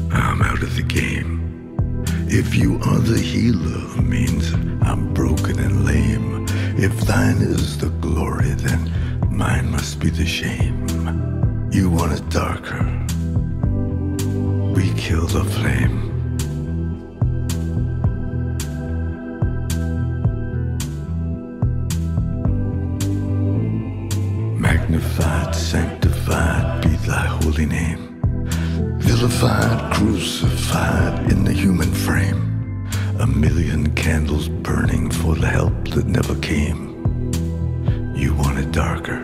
I'm out of the game. If you are the healer, means I'm broken and lame. If thine is the glory, then mine must be the shame. You want it darker, we kill the flame. Magnified, sanctified be thy holy name. Vilified, crucified in the human frame. A million candles burning for the help that never came. You want it darker.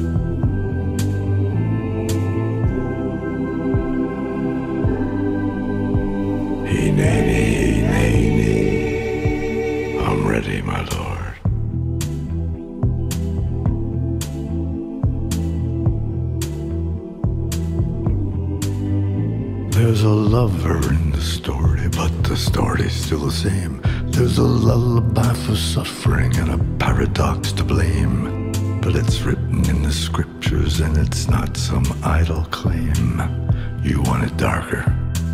I'm ready, my lord. There's a lover in the story, but the story's still the same. There's a lullaby for suffering and a paradox to blame. But it's written in the scriptures and it's not some idle claim. You want it darker,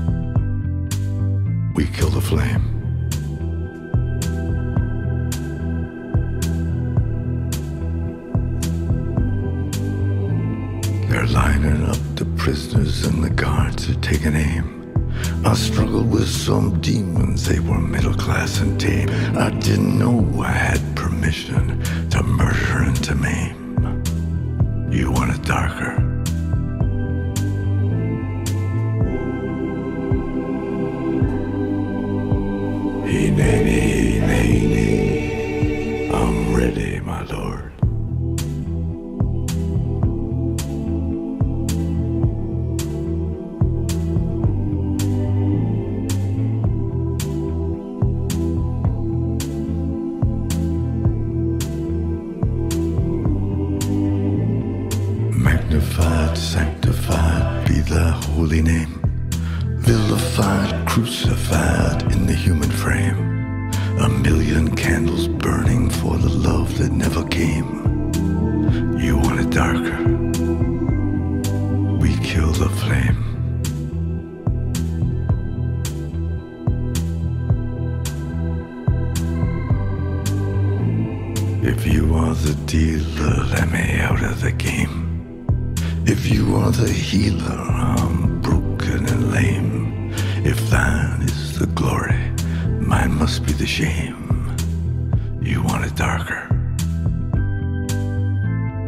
we kill the flame. They're lining up the prisoners and the guards are taking aim. I struggled with some demons, they were middle class and tame. I didn't know I had permission to murder and to maim. You want it darker, I'm ready, my lord. Magnified, sanctified be thy holy name. Vilified, crucified in the human frame. A million candles burning for the love that never came. You want it darker, we kill the flame. If you are the dealer, let me out of the game. If you are the healer, I'm broken and lame. If thine is the glory, mine must be the shame. You want it darker,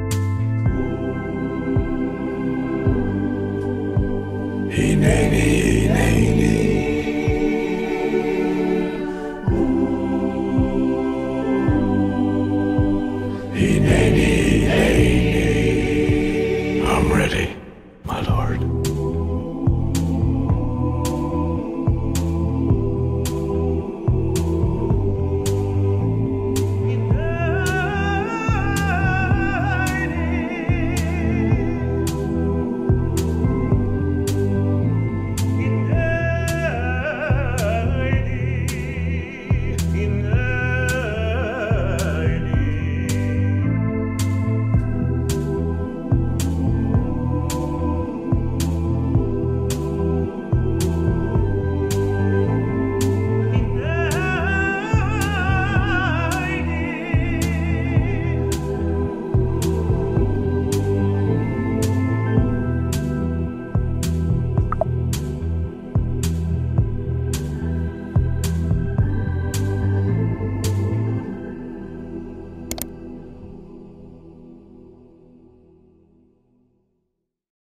Hineni.